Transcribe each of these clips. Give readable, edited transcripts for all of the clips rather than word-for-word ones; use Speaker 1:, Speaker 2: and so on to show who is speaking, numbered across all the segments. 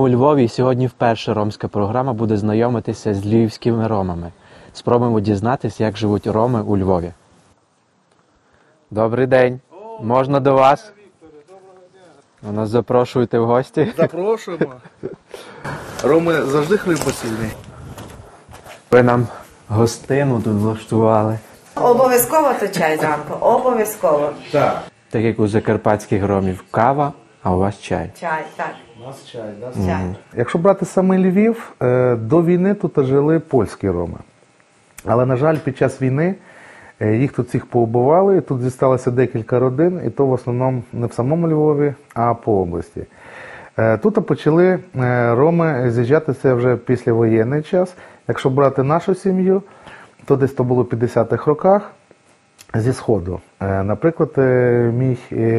Speaker 1: Львові і сьогодні вперше ромська програма буде знайомитися з львівськими ромами. Спробуємо дізнатися, як живуть роми у Львові. Добрий день. Можна до вас? Ви нас запрошуєте в гості?
Speaker 2: Запрошуємо. Роми завжди хлібосільні.
Speaker 1: Ви нам гостину тут влаштували.
Speaker 3: Обов'язково то чай зранку, обов'язково.
Speaker 2: Так.
Speaker 1: Так як у закарпатських ромів кава, а у вас чай.
Speaker 3: Чай, так.
Speaker 2: У нас чай, да?
Speaker 3: Чай.
Speaker 2: Якщо брати саме Львів, до війни тут жили польські роми. Але, на жаль, під час війни їх тут всіх поубивали, і тут зісталося декілька родин, і то в основному не в самому Львові, а по області. Тут почали роми з'їжджатися вже післявоєнний час. Якщо брати нашу сім'ю, то десь то було в 50-х роках зі Сходу. Наприклад, мій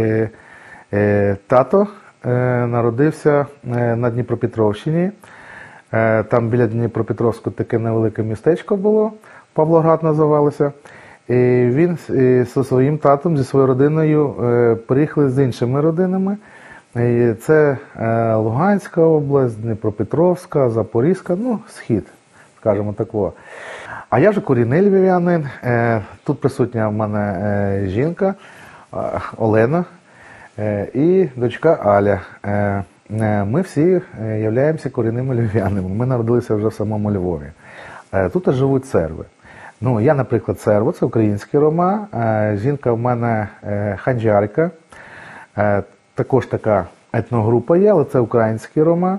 Speaker 2: тато народився на Дніпропетровщині. Там біля Дніпропетровську таке невелике містечко було, Павлоград називалося. І він зі своїм татом, зі своєю родиною приїхали з іншими родинами. І це Луганська область, Дніпропетровська, Запорізька, ну, схід, скажімо так. А я вже корінний львів'янин. Тут присутня в мене жінка Олена і дочка Аля. Ми всі являємося корінними львів'янами. Ми народилися вже в самому Львові. Тут живуть серби. Ну, я, наприклад, сербо, це український рома. Жінка в мене ханджарка. Також така етногрупа є, але це український рома.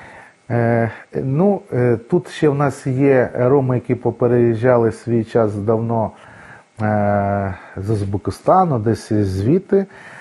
Speaker 2: Ну, тут ще в нас є роми, які попереїжджали свій час давно з Узбекистану, десь звідти.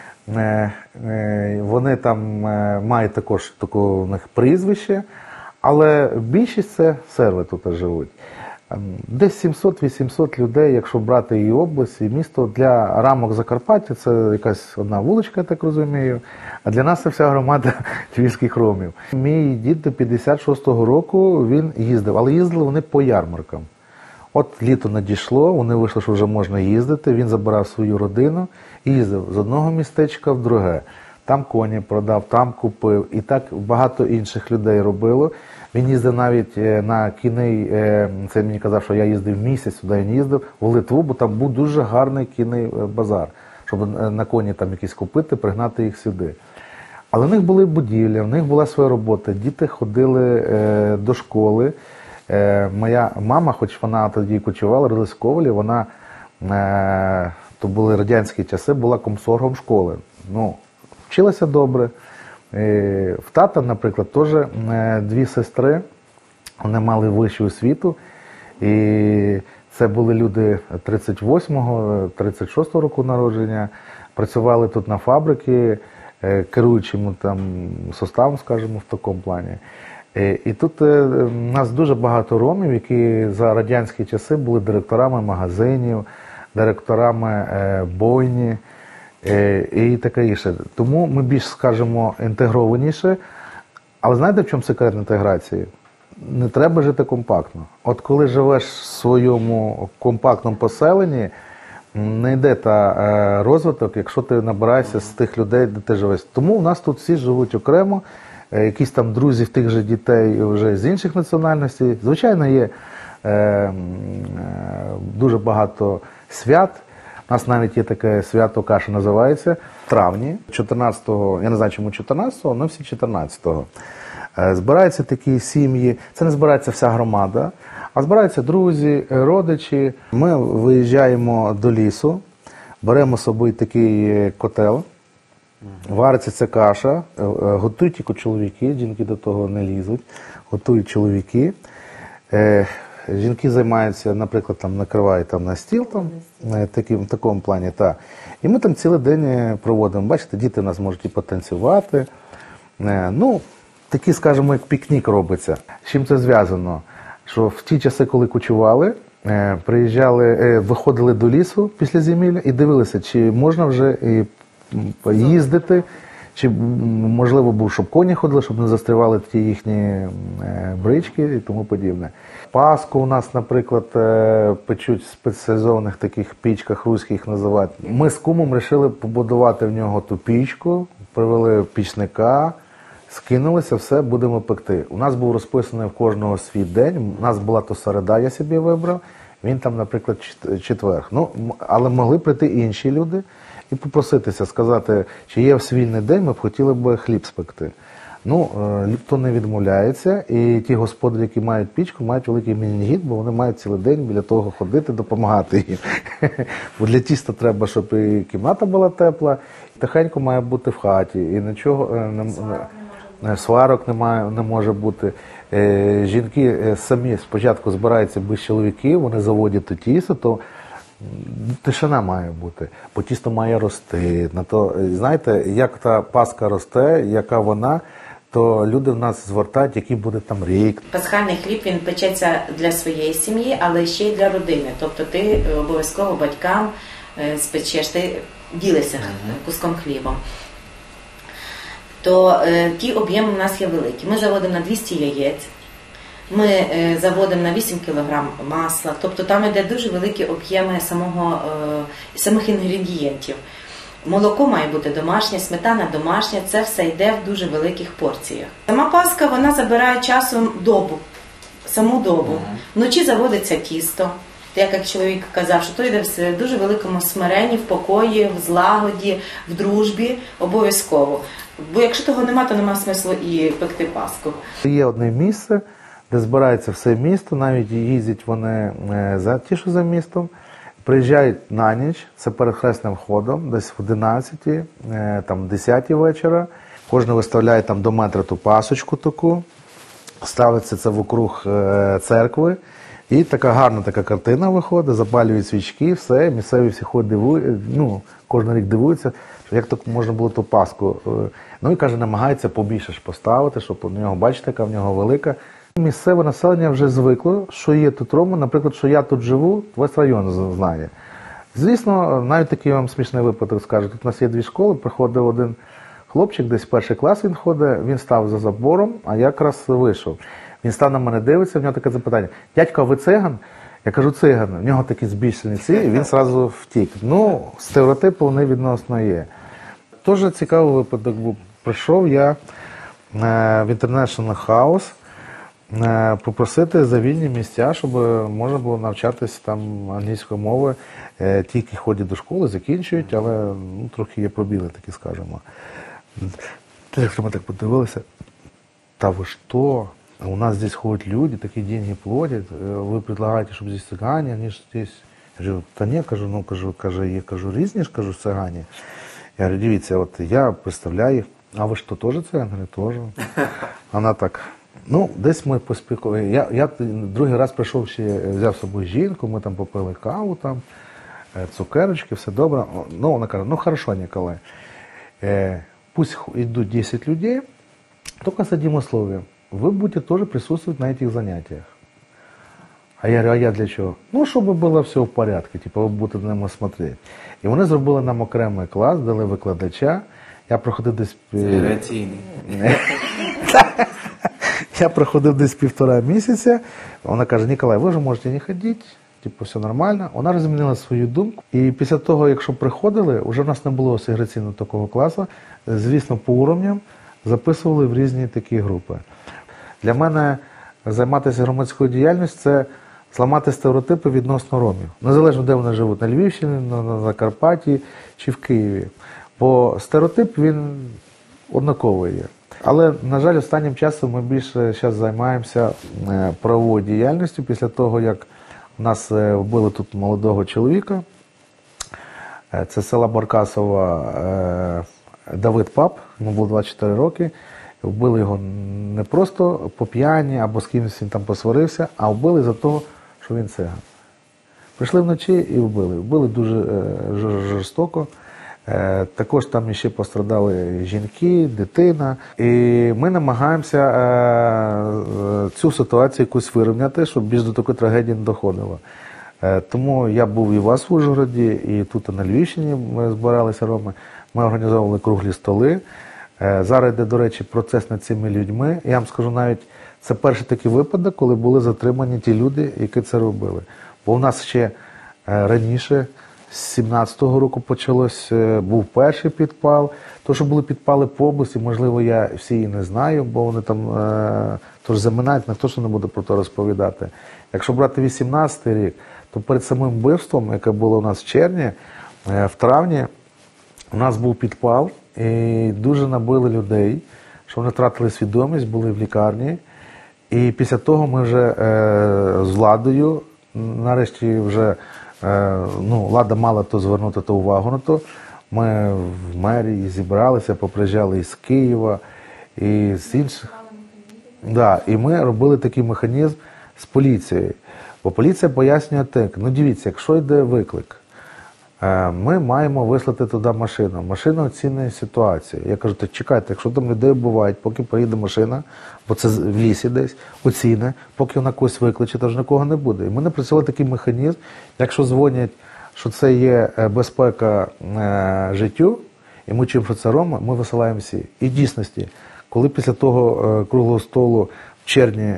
Speaker 2: Вони там мають також таке у них прізвище, але більшість це серби тут живуть. Десь 700-800 людей, якщо брати і область, і місто. Для рамок Закарпаття це якась одна вуличка, я так розумію, а для нас це вся громада львівських ромів. Мій дід до 56-го року він їздив, але їздили вони по ярмаркам. От літо надійшло, вони вийшли, що вже можна їздити, він забирав свою родину і їздив з одного містечка в друге. Там коні продав, там купив. І так багато інших людей робило. Він їздив навіть на кінний, це мені казав, що я їздив місяць, сюди він їздив, в Литву, бо там був дуже гарний кінний базар, щоб на коні там якісь купити, пригнати їх сюди. Але в них були будівлі, в них була своя робота, діти ходили до школи. Моя мама, хоч вона тоді кочувала, родилась в Ковелі, вона, то були радянські часи, була комсоргом школи. Ну, вчилася добре. В тата, наприклад, теж дві сестри, вони мали вищу освіту, і це були люди 38-го, 36-го року народження, працювали тут на фабриці, керуючим там составом, скажімо, в такому плані. І тут у нас дуже багато ромів, які за радянські часи були директорами магазинів, директорами бойні і таке інше. Тому ми більш, скажімо, інтегрованіше. Але знаєте, в чому секрет інтеграції? Не треба жити компактно. От коли живеш в своєму компактному поселенні, не йде та розвиток, якщо ти набираєшся з тих людей, де ти живеш. Тому у нас тут всі живуть окремо, якісь там друзі в тих же дітей вже з інших національностей. Звичайно, є дуже багато свят. У нас навіть є таке свято, каша називається, в травні, 14-го, я не знаю, чому 14-го, але всі 14-го. Збираються такі сім'ї, це не збирається вся громада, а збираються друзі, родичі. Ми виїжджаємо до лісу, беремо з собою такий котел, вариться ця каша, готують тільки чоловіки, жінки до того не лізуть, готують чоловіки. Жінки займаються, наприклад, там накривають там на стіл, там, в такому плані. Та. І ми там цілий день проводимо. Бачите, діти у нас можуть і потанцювати. Ну, такий, скажімо, як пікнік робиться. З чим це зв'язано? Що в ті часи, коли кочували, приїжджали, виходили до лісу після зимівлі і дивилися, чи можна вже їздити, чи можливо був, щоб коні ходили, щоб не застрівали ті їхні брички і тому подібне. Паску у нас, наприклад, печуть в спеціалізованих таких пічках, руських називають. Ми з кумом вирішили побудувати в нього ту пічку, привели пічника, скинулися, все, будемо пекти. У нас був розписаний в кожного свій день, у нас була то середа, я собі вибрав, він там, наприклад, четверг. Ну, але могли прийти інші люди і попроситися, сказати, чи є в вільний день, ми б хотіли б хліб спекти. Ну, ніхто не відмовляється, і ті господарі, які мають пічку, мають великий мінігід, бо вони мають цілий день біля того ходити, допомагати їм. Бо для тіста треба, щоб і кімната була тепла, і тихенько має бути в хаті, і нічого, сварок не може бути. Жінки самі спочатку збираються без чоловіків, вони заводять то тісто, то тишина має бути, бо тісто має рости. Знаєте, як та паска росте, яка вона, то люди в нас звертають, який буде там рік.
Speaker 3: Пасхальний хліб, він печеться для своєї сім'ї, але ще й для родини. Тобто ти обов'язково батькам спечеш, ти ділишся куском хлібом. То ті об'єми в нас є великі. Ми заводимо на 200 яєць, ми заводимо на 8 кг масла, тобто там йде дуже великі об'єми самих інгредієнтів. Молоко має бути домашнє, сметана домашня, це все йде в дуже великих порціях. Сама паска, вона забирає часом добу, саму добу. Вночі заводиться тісто, як чоловік казав, що то йде в дуже великому смиренні, в покої, в злагоді, в дружбі, обов'язково. Бо якщо того нема, то нема смислу і пекти паску.
Speaker 2: Є одне місце, де збирається все місто, навіть їздять вони ті, що за містом, приїжджають на ніч, це перед хресним ходом, десь в 11-й, там 10-й вечора. Кожен виставляє там до метра ту пасочку таку, ставиться це вокруг церкви, і така гарна така картина виходить, запалюють свічки, все, місцеві всі ходять, кожен рік дивуються, що як так можна було ту паску. Ну і каже, намагається побільше ж поставити, щоб у нього, бачите, яка в нього велика. Місцеве населення вже звикло, що є тут рома, наприклад, що я тут живу, весь район знає. Звісно, навіть такий вам смішний випадок скажу. Тут у нас є дві школи, приходив один хлопчик, десь в перший клас він ходить, він став за забором, а я якраз вийшов. Він став на мене, дивиться, в нього таке запитання: дядько, а ви циган? Я кажу, циган. В нього такі збільшені ці, і він одразу втік. Ну, стереотипи вони відносно є. Дуже цікавий випадок був. Прийшов я в International House попросити за вільні місця, щоб можна було навчатися там англійської мови. Ті, які ходять до школи, закінчують, але трохи є пробіли, такі скажемо. Якщо ми так подивилися, та ви що? У нас здесь ходят люди, такие деньги платят, вы предлагаете, чтобы здесь цыгане, они же здесь... Я говорю, та ні, кажу, різні ж, кажу, цыгані. Я говорю, дивіться, от я представляю, а ви що, теж циган? Говорю, теж. Вона так, десь ми поспілкувалися. Я другий раз прийшов ще, взяв з собою жінку, ми там попили каву, там, цукерочки, все добре. Вона каже, хорошо, Николай, пусть йдуть 10 людей, только с одним условием. Вы будете тоже присутствовать на этих занятиях. А я говорю, а я для чого? Щоб було все в порядку, ви будете на ними смотреть. І вони зробили нам окремий клас, дали викладача. Я проходив десь...
Speaker 1: Segregаційний.
Speaker 2: Я проходив десь 1,5 місяця. Вона каже, Николай, ви вже можете не ходити, все нормально. Вона розмінила свою думку. І після того, якщо приходили, вже в нас не було сегрегаційного такого класу, звісно, по уровням записували в різні такі групи. Для мене займатися громадською діяльністю – це зламати стереотипи відносно ромів. Незалежно, де вони живуть, на Львівщині, на Закарпатті чи в Києві. Бо стереотип, він однаковий є. Але, на жаль, останнім часом ми більше зараз займаємося правовою діяльністю. Після того, як у нас вбили тут молодого чоловіка, це з села Баркасова Давид Пап, йому було 24 роки. Вбили його не просто по п'яні або з кимось він там посварився, а вбили за того, що він циган. Прийшли вночі і вбили. Вбили дуже жорстоко. Також там ще пострадали жінки, дитина. І ми намагаємося цю ситуацію якусь вирівняти, щоб більш до такої трагедії не доходило. Тому я був і у вас в Ужгороді, і тут на Львівщині ми збиралися роми. Ми організовували круглі столи. Зараз йде, до речі, процес над цими людьми. Я вам скажу навіть, це перший такий випадок, коли були затримані ті люди, які це робили. Бо у нас ще раніше з 17-го року почалось, був перший підпал. То, що були підпали по області, можливо, я всі і не знаю, бо вони там тож заминають, не то, що не буду про це розповідати. Якщо брати 18-й рік, то перед самим вбивством, яке було у нас в червні, в травні, у нас був підпал, і дуже набили людей, що вони втратили свідомість, були в лікарні. І після того ми вже з владою, нарешті вже влада мала то звернути то увагу на то. Ми в мерії зібралися, поприїжджали із Києва, і з інших. Да, і ми робили такий механізм з поліцією. Бо поліція пояснює так, дивіться, якщо йде виклик, ми маємо вислати туди машину. Машина оцінює ситуацію. Я кажу, так чекайте, якщо там людей вбивають, поки приїде машина, бо це в лісі десь, оціни, поки вона когось викличе, то ж нікого не буде. І ми напрацювали такий механізм, якщо дзвонять, що це є безпека життю, і ми чуємо, що це Рома, ми висилаємо всі. І в дійсності, коли після того круглого столу в червні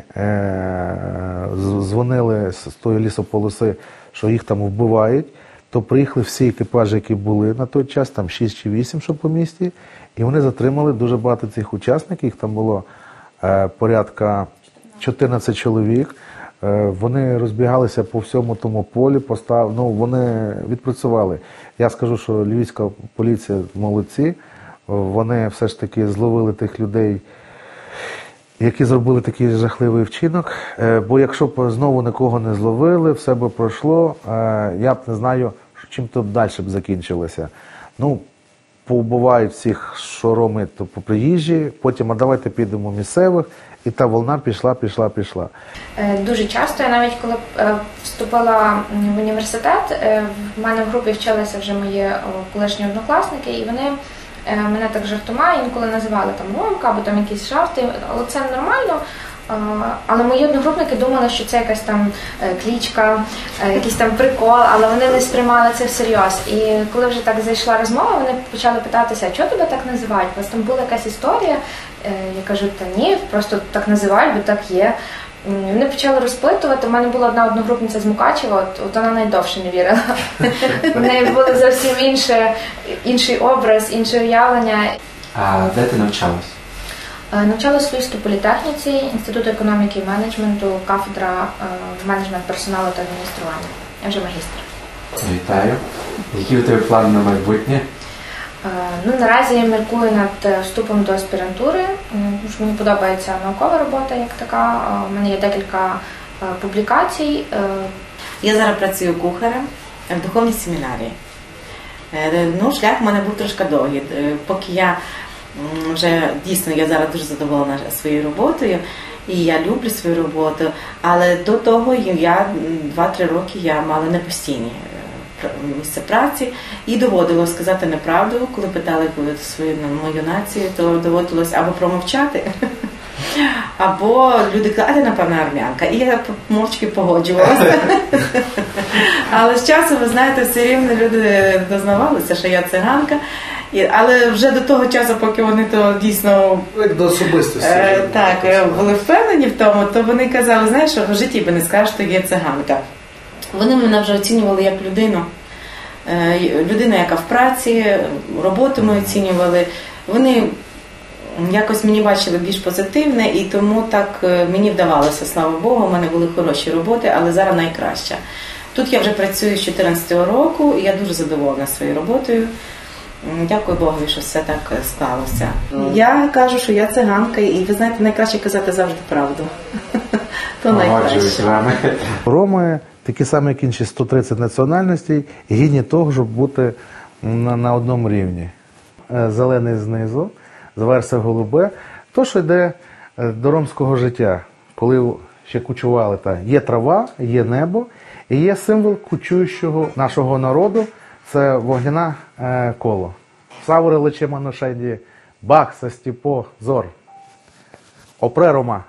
Speaker 2: дзвонили з тої лісополоси, що їх там вбивають, то приїхали всі екіпажі, які були на той час, там 6 чи 8, що по місті, і вони затримали дуже багато цих учасників, їх там було порядка 14 чоловік. Вони розбігалися по всьому тому полі, вони відпрацювали. Я скажу, що львівська поліція молодці, вони все ж таки зловили тих людей, які зробили такий жахливий вчинок. Бо якщо б знову нікого не зловили, все б пройшло, я б не знаю, чим то б далі б закінчилося. Повбивають всіх, що роми, то по приїжджі, потім, а давайте підемо місцевих, і та волна пішла.
Speaker 4: Дуже часто, я навіть коли вступила в університет, в мене в групі вчилися вже мої колишні однокласники, і вони мене так жартома інколи називали там Ромка, або там якісь жарти, але це нормально. Але мої одногрупники думали, що це якась там клічка, якийсь там прикол, але вони не сприймали це всерйоз. І коли вже так зайшла розмова, вони почали питатися, а чого тебе так називають? У вас там була якась історія? Я кажу, та ні, просто так називають, бо так є. Вони почали розпитувати. У мене була одна одногрупниця з Мукачева, от вона найдовше не вірила. У неї було зовсім інший образ, інше уявлення.
Speaker 1: А де ти навчалась?
Speaker 4: Навчалась в Львівській політехніці, Інституту економіки і менеджменту, кафедра менеджмент персоналу та адміністрування. Я вже магістр.
Speaker 1: Вітаю. Які у тебе плани на майбутнє?
Speaker 4: Наразі я міркую над вступом до аспірантури. Мені подобається наукова робота як така. У мене є декілька публікацій.
Speaker 3: Я зараз працюю кухарем в духовній семінарії. Шлях в мене був трошки довгий. Поки я вже дійсно, я зараз дуже задоволена своєю роботою, і я люблю свою роботу, але до того я 2-3 роки я мала непостійні місце праці і доводилось сказати неправду, коли питали мою націю, то доводилось або промовчати, або люди казали, а ти, напевно, армянка. І я мовчки погоджувалася. Але з часом, ви знаєте, все рівно люди дознавалися, що я циганка. Але вже до того часу, поки вони то дійсно
Speaker 2: До особистості.
Speaker 3: Були впевнені в тому, то вони казали, знаєш, що в житті би не скажеш, що є циганка. Вони мене вже оцінювали як людину. Людина, яка в праці, роботу ми оцінювали. Вони якось мені бачили більш позитивне, і тому так мені вдавалося, слава Богу, у мене були хороші роботи, але зараз найкраща. Тут я вже працюю з 2014 року, і я дуже задоволена своєю роботою. Дякую Богу, що все так склалося. Я кажу, що я циганка, і ви знаєте, найкраще казати завжди правду. То найкраще.
Speaker 2: Роми, такі самі, як інші 130 національностей, гідні того, щоб бути на одному рівні. Зелений знизу, зверху голубе. То, що йде до ромського життя, коли ще кучували, є трава, є небо, і є символ кучуючого нашого народу, це вогняне коло. Савури лече манушеді, бах, састіпо, зор. Опре Рома.